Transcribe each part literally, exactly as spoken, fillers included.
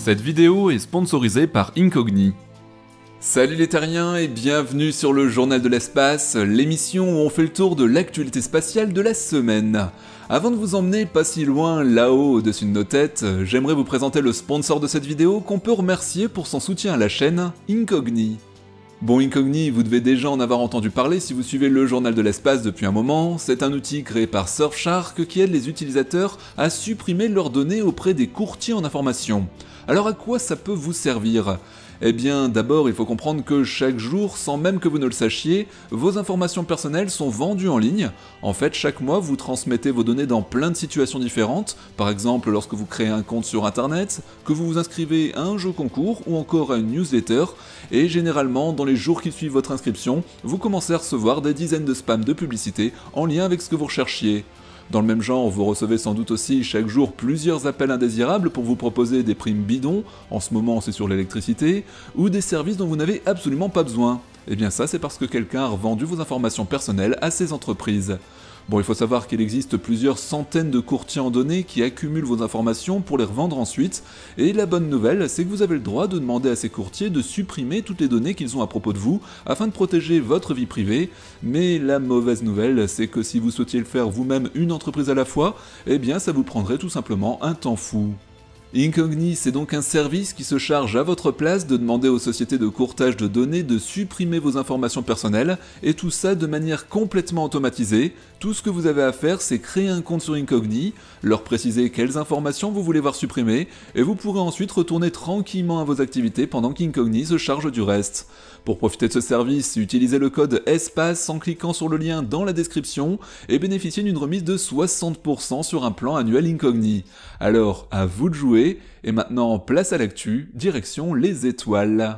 Cette vidéo est sponsorisée par Incogni. Salut les terriens et bienvenue sur le Journal de l'Espace, l'émission où on fait le tour de l'actualité spatiale de la semaine. Avant de vous emmener pas si loin là-haut au-dessus de nos têtes, j'aimerais vous présenter le sponsor de cette vidéo qu'on peut remercier pour son soutien à la chaîne, Incogni. Bon, Incogni, vous devez déjà en avoir entendu parler si vous suivez le Journal de l'Espace depuis un moment. C'est un outil créé par Surfshark qui aide les utilisateurs à supprimer leurs données auprès des courtiers en information. Alors à quoi ça peut vous servir ? Eh bien, d'abord, il faut comprendre que chaque jour, sans même que vous ne le sachiez, vos informations personnelles sont vendues en ligne. En fait, chaque mois, vous transmettez vos données dans plein de situations différentes, par exemple lorsque vous créez un compte sur internet, que vous vous inscrivez à un jeu concours ou encore à une newsletter, et généralement, dans les jours qui suivent votre inscription, vous commencez à recevoir des dizaines de spams de publicité en lien avec ce que vous recherchiez. Dans le même genre, vous recevez sans doute aussi chaque jour plusieurs appels indésirables pour vous proposer des primes bidons, en ce moment c'est sur l'électricité, ou des services dont vous n'avez absolument pas besoin. Et bien ça c'est parce que quelqu'un a revendu vos informations personnelles à ces entreprises. Bon, il faut savoir qu'il existe plusieurs centaines de courtiers en données qui accumulent vos informations pour les revendre ensuite, et la bonne nouvelle, c'est que vous avez le droit de demander à ces courtiers de supprimer toutes les données qu'ils ont à propos de vous, afin de protéger votre vie privée, mais la mauvaise nouvelle, c'est que si vous souhaitiez le faire vous-même une entreprise à la fois, eh bien ça vous prendrait tout simplement un temps fou. Incogni, c'est donc un service qui se charge à votre place de demander aux sociétés de courtage de données de supprimer vos informations personnelles, et tout ça de manière complètement automatisée. Tout ce que vous avez à faire, c'est créer un compte sur Incogni, leur préciser quelles informations vous voulez voir supprimées, et vous pourrez ensuite retourner tranquillement à vos activités pendant qu'Incogni se charge du reste. Pour profiter de ce service, utilisez le code ESPACE en cliquant sur le lien dans la description et bénéficiez d'une remise de soixante pour cent sur un plan annuel Incogni. Alors, à vous de jouer, et maintenant place à l'actu, direction les étoiles.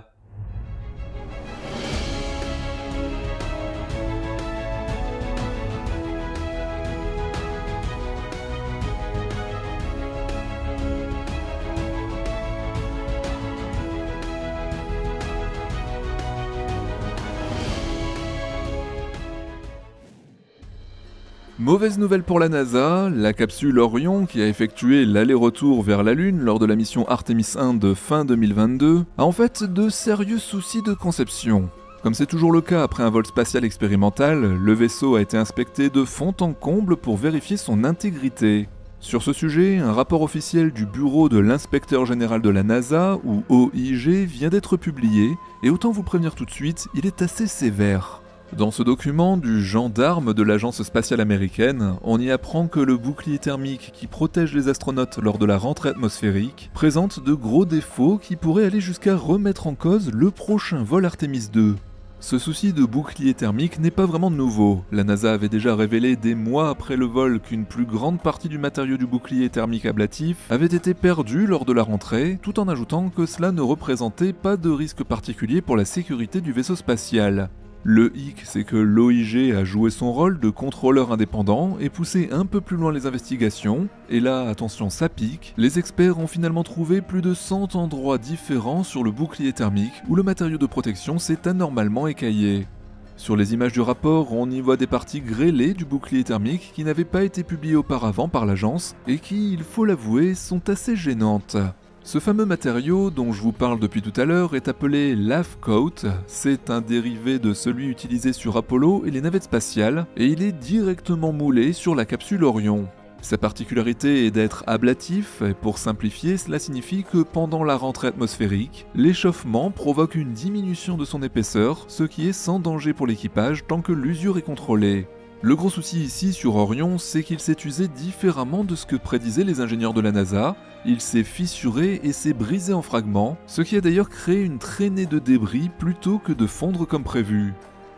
Mauvaise nouvelle pour la NASA, la capsule Orion, qui a effectué l'aller-retour vers la Lune lors de la mission Artemis un de fin deux mille vingt-deux, a en fait de sérieux soucis de conception. Comme c'est toujours le cas après un vol spatial expérimental, le vaisseau a été inspecté de fond en comble pour vérifier son intégrité. Sur ce sujet, un rapport officiel du bureau de l'inspecteur général de la NASA, ou O I G, vient d'être publié, et autant vous prévenir tout de suite, il est assez sévère. Dans ce document du gendarme de l'agence spatiale américaine, on y apprend que le bouclier thermique qui protège les astronautes lors de la rentrée atmosphérique présente de gros défauts qui pourraient aller jusqu'à remettre en cause le prochain vol Artemis deux. Ce souci de bouclier thermique n'est pas vraiment nouveau. La NASA avait déjà révélé des mois après le vol qu'une plus grande partie du matériau du bouclier thermique ablatif avait été perdue lors de la rentrée, tout en ajoutant que cela ne représentait pas de risque particulier pour la sécurité du vaisseau spatial. Le hic, c'est que l'O I G a joué son rôle de contrôleur indépendant et poussé un peu plus loin les investigations, et là, attention, ça pique, les experts ont finalement trouvé plus de cent endroits différents sur le bouclier thermique où le matériau de protection s'est anormalement écaillé. Sur les images du rapport, on y voit des parties grêlées du bouclier thermique qui n'avaient pas été publiées auparavant par l'agence et qui, il faut l'avouer, sont assez gênantes. Ce fameux matériau dont je vous parle depuis tout à l'heure est appelé Lav Coat, c'est un dérivé de celui utilisé sur Apollo et les navettes spatiales, et il est directement moulé sur la capsule Orion. Sa particularité est d'être ablatif, et pour simplifier, cela signifie que pendant la rentrée atmosphérique, l'échauffement provoque une diminution de son épaisseur, ce qui est sans danger pour l'équipage tant que l'usure est contrôlée. Le gros souci ici sur Orion, c'est qu'il s'est usé différemment de ce que prédisaient les ingénieurs de la NASA. Il s'est fissuré et s'est brisé en fragments, ce qui a d'ailleurs créé une traînée de débris plutôt que de fondre comme prévu.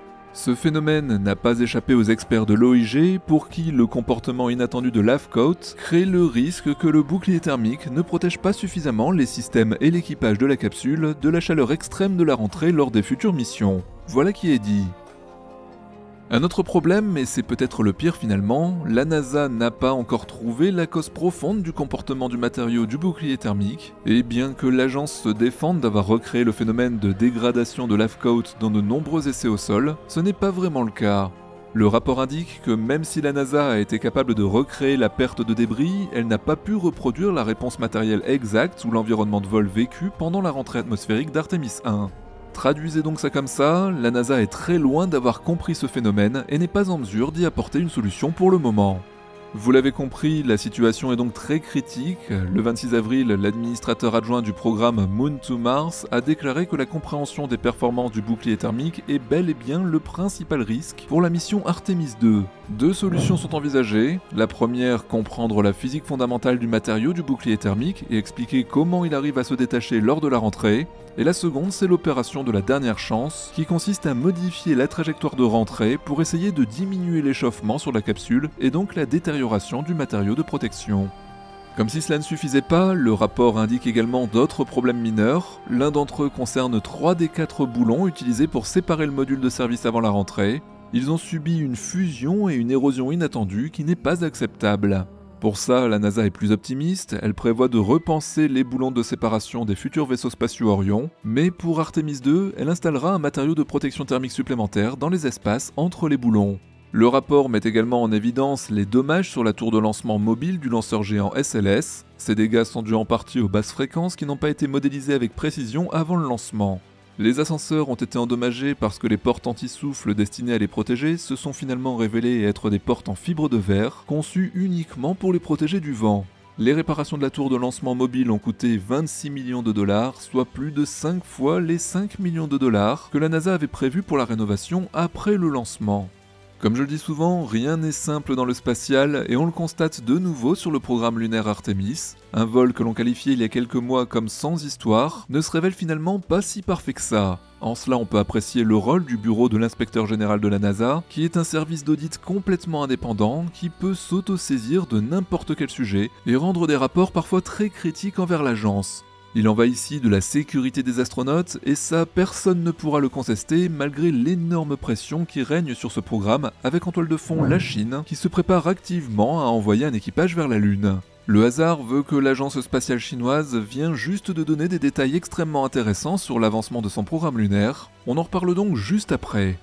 Ce phénomène n'a pas échappé aux experts de l'O I G, pour qui le comportement inattendu de Lav Coat crée le risque que le bouclier thermique ne protège pas suffisamment les systèmes et l'équipage de la capsule de la chaleur extrême de la rentrée lors des futures missions. Voilà qui est dit. Un autre problème, et c'est peut-être le pire finalement, la NASA n'a pas encore trouvé la cause profonde du comportement du matériau du bouclier thermique, et bien que l'agence se défende d'avoir recréé le phénomène de dégradation de Lav Coat dans de nombreux essais au sol, ce n'est pas vraiment le cas. Le rapport indique que même si la NASA a été capable de recréer la perte de débris, elle n'a pas pu reproduire la réponse matérielle exacte ou l'environnement de vol vécu pendant la rentrée atmosphérique d'Artemis un. Traduisez donc ça comme ça, la NASA est très loin d'avoir compris ce phénomène et n'est pas en mesure d'y apporter une solution pour le moment. Vous l'avez compris, la situation est donc très critique. Le vingt-six avril, l'administrateur adjoint du programme Moon to Mars a déclaré que la compréhension des performances du bouclier thermique est bel et bien le principal risque pour la mission Artemis deux. Deux solutions sont envisagées. La première, comprendre la physique fondamentale du matériau du bouclier thermique et expliquer comment il arrive à se détacher lors de la rentrée. Et la seconde, c'est l'opération de la dernière chance, qui consiste à modifier la trajectoire de rentrée pour essayer de diminuer l'échauffement sur la capsule et donc la détérioration du matériau de protection. Comme si cela ne suffisait pas, le rapport indique également d'autres problèmes mineurs. L'un d'entre eux concerne trois des quatre boulons utilisés pour séparer le module de service avant la rentrée. Ils ont subi une fusion et une érosion inattendue qui n'est pas acceptable. Pour ça, la NASA est plus optimiste, elle prévoit de repenser les boulons de séparation des futurs vaisseaux spatiaux Orion, mais pour Artemis deux, elle installera un matériau de protection thermique supplémentaire dans les espaces entre les boulons. Le rapport met également en évidence les dommages sur la tour de lancement mobile du lanceur géant S L S. Ces dégâts sont dus en partie aux basses fréquences qui n'ont pas été modélisées avec précision avant le lancement. Les ascenseurs ont été endommagés parce que les portes anti-souffle destinées à les protéger se sont finalement révélées être des portes en fibre de verre, conçues uniquement pour les protéger du vent. Les réparations de la tour de lancement mobile ont coûté vingt-six millions de dollars, soit plus de cinq fois les cinq millions de dollars que la NASA avait prévus pour la rénovation après le lancement. Comme je le dis souvent, rien n'est simple dans le spatial et on le constate de nouveau sur le programme lunaire Artemis. Un vol que l'on qualifiait il y a quelques mois comme sans histoire ne se révèle finalement pas si parfait que ça. En cela, on peut apprécier le rôle du bureau de l'inspecteur général de la NASA, qui est un service d'audit complètement indépendant qui peut s'auto-saisir de n'importe quel sujet et rendre des rapports parfois très critiques envers l'agence. Il en va ici de la sécurité des astronautes et ça, personne ne pourra le contester malgré l'énorme pression qui règne sur ce programme avec en toile de fond la Chine qui se prépare activement à envoyer un équipage vers la Lune. Le hasard veut que l'agence spatiale chinoise vient juste de donner des détails extrêmement intéressants sur l'avancement de son programme lunaire. On en reparle donc juste après.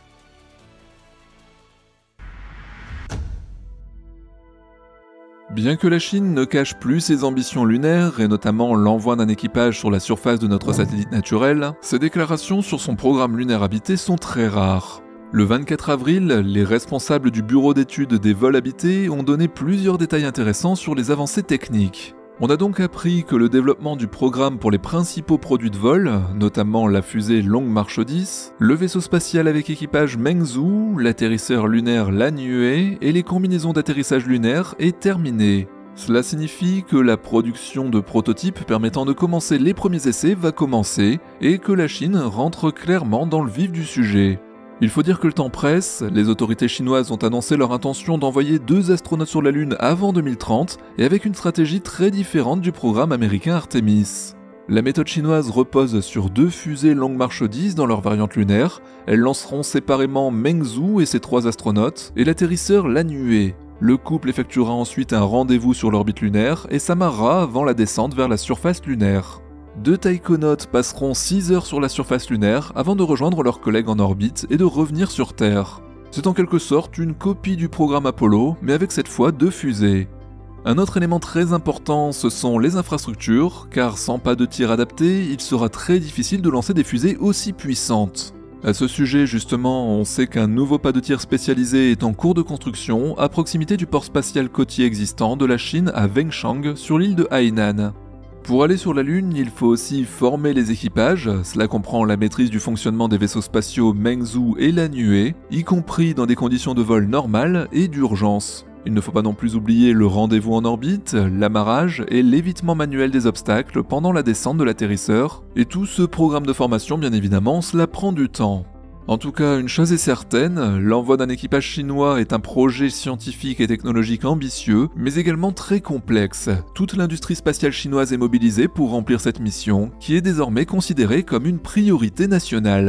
Bien que la Chine ne cache plus ses ambitions lunaires, et notamment l'envoi d'un équipage sur la surface de notre satellite naturel, ses déclarations sur son programme lunaire habité sont très rares. Le vingt-quatre avril, les responsables du bureau d'études des vols habités ont donné plusieurs détails intéressants sur les avancées techniques. On a donc appris que le développement du programme pour les principaux produits de vol, notamment la fusée Long March dix, le vaisseau spatial avec équipage Mengzhou, l'atterrisseur lunaire Lanyue et les combinaisons d'atterrissage lunaire est terminé. Cela signifie que la production de prototypes permettant de commencer les premiers essais va commencer et que la Chine rentre clairement dans le vif du sujet. Il faut dire que le temps presse, les autorités chinoises ont annoncé leur intention d'envoyer deux astronautes sur la Lune avant deux mille trente et avec une stratégie très différente du programme américain Artemis. La méthode chinoise repose sur deux fusées Long March dix dans leur variante lunaire, elles lanceront séparément Mengzhou et ses trois astronautes et l'atterrisseur Lanyue. Le couple effectuera ensuite un rendez-vous sur l'orbite lunaire et s'amarrera avant la descente vers la surface lunaire. Deux taïkonautes passeront six heures sur la surface lunaire avant de rejoindre leurs collègues en orbite et de revenir sur Terre. C'est en quelque sorte une copie du programme Apollo, mais avec cette fois deux fusées. Un autre élément très important, ce sont les infrastructures, car sans pas de tir adapté, il sera très difficile de lancer des fusées aussi puissantes. À ce sujet, justement, on sait qu'un nouveau pas de tir spécialisé est en cours de construction à proximité du port spatial côtier existant de la Chine à Wengchang, sur l'île de Hainan. Pour aller sur la Lune, il faut aussi former les équipages, cela comprend la maîtrise du fonctionnement des vaisseaux spatiaux Mengzhou et Lanyue, y compris dans des conditions de vol normales et d'urgence. Il ne faut pas non plus oublier le rendez-vous en orbite, l'amarrage et l'évitement manuel des obstacles pendant la descente de l'atterrisseur, et tout ce programme de formation bien évidemment, cela prend du temps. En tout cas, une chose est certaine, l'envoi d'un équipage chinois est un projet scientifique et technologique ambitieux, mais également très complexe. Toute l'industrie spatiale chinoise est mobilisée pour remplir cette mission, qui est désormais considérée comme une priorité nationale.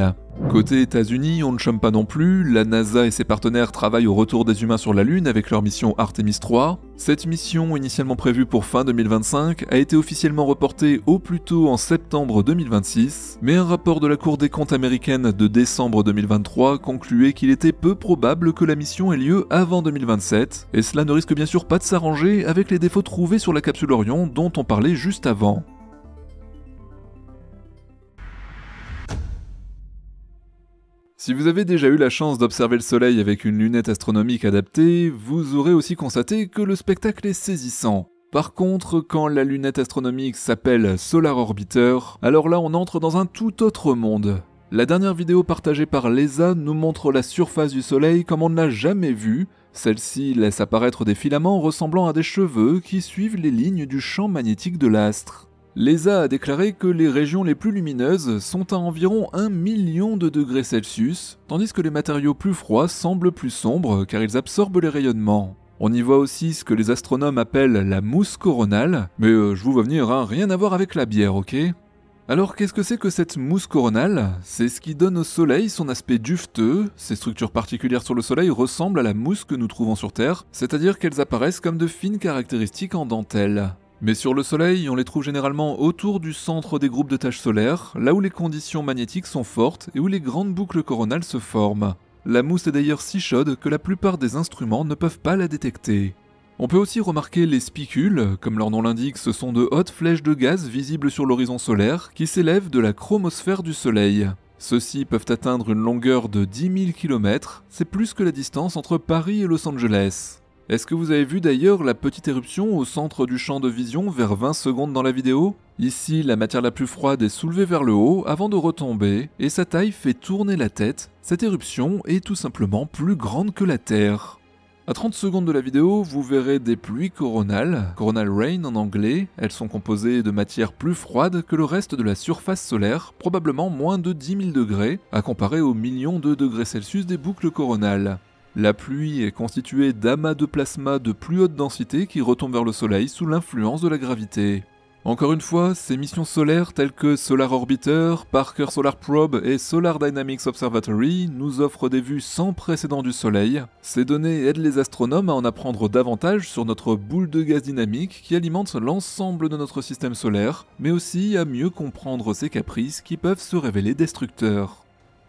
Côté États-Unis, on ne chôme pas non plus, la NASA et ses partenaires travaillent au retour des humains sur la Lune avec leur mission Artemis trois. Cette mission, initialement prévue pour fin deux mille vingt-cinq, a été officiellement reportée au plus tôt en septembre deux mille vingt-six, mais un rapport de la Cour des comptes américaine de décembre deux mille vingt-trois concluait qu'il était peu probable que la mission ait lieu avant deux mille vingt-sept, et cela ne risque bien sûr pas de s'arranger avec les défauts trouvés sur la capsule Orion dont on parlait juste avant. Si vous avez déjà eu la chance d'observer le soleil avec une lunette astronomique adaptée, vous aurez aussi constaté que le spectacle est saisissant. Par contre, quand la lunette astronomique s'appelle Solar Orbiter, alors là on entre dans un tout autre monde. La dernière vidéo partagée par l'E S A nous montre la surface du soleil comme on ne l'a jamais vu. Celle-ci laisse apparaître des filaments ressemblant à des cheveux qui suivent les lignes du champ magnétique de l'astre. L'E S A a déclaré que les régions les plus lumineuses sont à environ un million de degrés Celsius, tandis que les matériaux plus froids semblent plus sombres car ils absorbent les rayonnements. On y voit aussi ce que les astronomes appellent la mousse coronale, mais euh, je vous vois venir, hein, rien à voir avec la bière, ok ? Alors qu'est-ce que c'est que cette mousse coronale ? C'est ce qui donne au soleil son aspect duveteux. Ces structures particulières sur le soleil ressemblent à la mousse que nous trouvons sur Terre, c'est-à-dire qu'elles apparaissent comme de fines caractéristiques en dentelle. Mais sur le soleil, on les trouve généralement autour du centre des groupes de taches solaires, là où les conditions magnétiques sont fortes et où les grandes boucles coronales se forment. La mousse est d'ailleurs si chaude que la plupart des instruments ne peuvent pas la détecter. On peut aussi remarquer les spicules, comme leur nom l'indique, ce sont de hautes flèches de gaz visibles sur l'horizon solaire qui s'élèvent de la chromosphère du soleil. Ceux-ci peuvent atteindre une longueur de dix mille kilomètres, c'est plus que la distance entre Paris et Los Angeles. Est-ce que vous avez vu d'ailleurs la petite éruption au centre du champ de vision vers vingt secondes dans la vidéo ? Ici, la matière la plus froide est soulevée vers le haut avant de retomber, et sa taille fait tourner la tête. Cette éruption est tout simplement plus grande que la Terre. À trente secondes de la vidéo, vous verrez des pluies coronales, coronal rain en anglais. Elles sont composées de matière plus froide que le reste de la surface solaire, probablement moins de dix mille degrés, à comparer aux millions de degrés Celsius des boucles coronales. La pluie est constituée d'amas de plasma de plus haute densité qui retombent vers le soleil sous l'influence de la gravité. Encore une fois, ces missions solaires telles que Solar Orbiter, Parker Solar Probe et Solar Dynamics Observatory nous offrent des vues sans précédent du soleil. Ces données aident les astronomes à en apprendre davantage sur notre boule de gaz dynamique qui alimente l'ensemble de notre système solaire, mais aussi à mieux comprendre ses caprices qui peuvent se révéler destructeurs.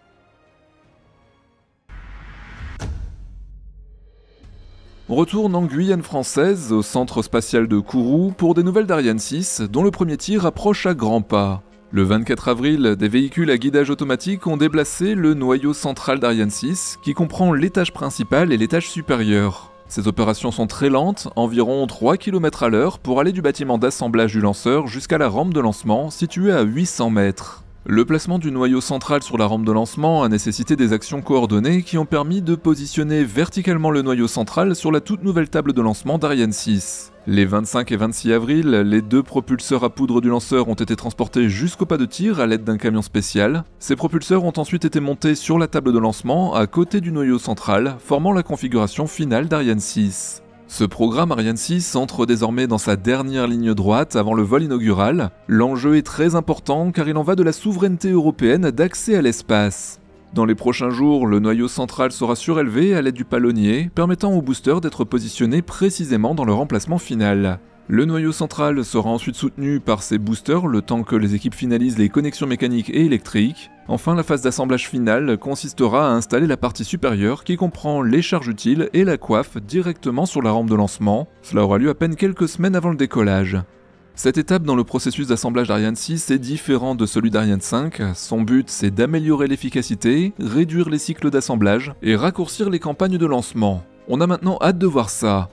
On retourne en Guyane française, au centre spatial de Kourou, pour des nouvelles d'Ariane six, dont le premier tir approche à grands pas. Le vingt-quatre avril, des véhicules à guidage automatique ont déplacé le noyau central d'Ariane six, qui comprend l'étage principal et l'étage supérieur. Ces opérations sont très lentes, environ trois kilomètres à l'heure, pour aller du bâtiment d'assemblage du lanceur jusqu'à la rampe de lancement, située à huit cents mètres. Le placement du noyau central sur la rampe de lancement a nécessité des actions coordonnées qui ont permis de positionner verticalement le noyau central sur la toute nouvelle table de lancement d'Ariane six. Les vingt-cinq et vingt-six avril, les deux propulseurs à poudre du lanceur ont été transportés jusqu'au pas de tir à l'aide d'un camion spécial. Ces propulseurs ont ensuite été montés sur la table de lancement à côté du noyau central, formant la configuration finale d'Ariane six. Ce programme Ariane six entre désormais dans sa dernière ligne droite avant le vol inaugural. L'enjeu est très important car il en va de la souveraineté européenne d'accès à l'espace. Dans les prochains jours, le noyau central sera surélevé à l'aide du palonnier, permettant aux boosters d'être positionnés précisément dans leur emplacement final. Le noyau central sera ensuite soutenu par ces boosters le temps que les équipes finalisent les connexions mécaniques et électriques. Enfin, la phase d'assemblage finale consistera à installer la partie supérieure qui comprend les charges utiles et la coiffe directement sur la rampe de lancement. Cela aura lieu à peine quelques semaines avant le décollage. Cette étape dans le processus d'assemblage d'Ariane six est différent de celui d'Ariane cinq. Son but, c'est d'améliorer l'efficacité, réduire les cycles d'assemblage et raccourcir les campagnes de lancement. On a maintenant hâte de voir ça.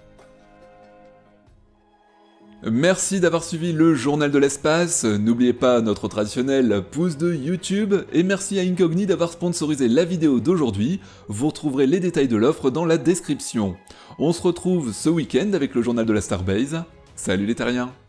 Merci d'avoir suivi le journal de l'espace, n'oubliez pas notre traditionnel pouce de YouTube, et merci à Incogni d'avoir sponsorisé la vidéo d'aujourd'hui, vous retrouverez les détails de l'offre dans la description. On se retrouve ce week-end avec le journal de la Starbase, salut les terriens.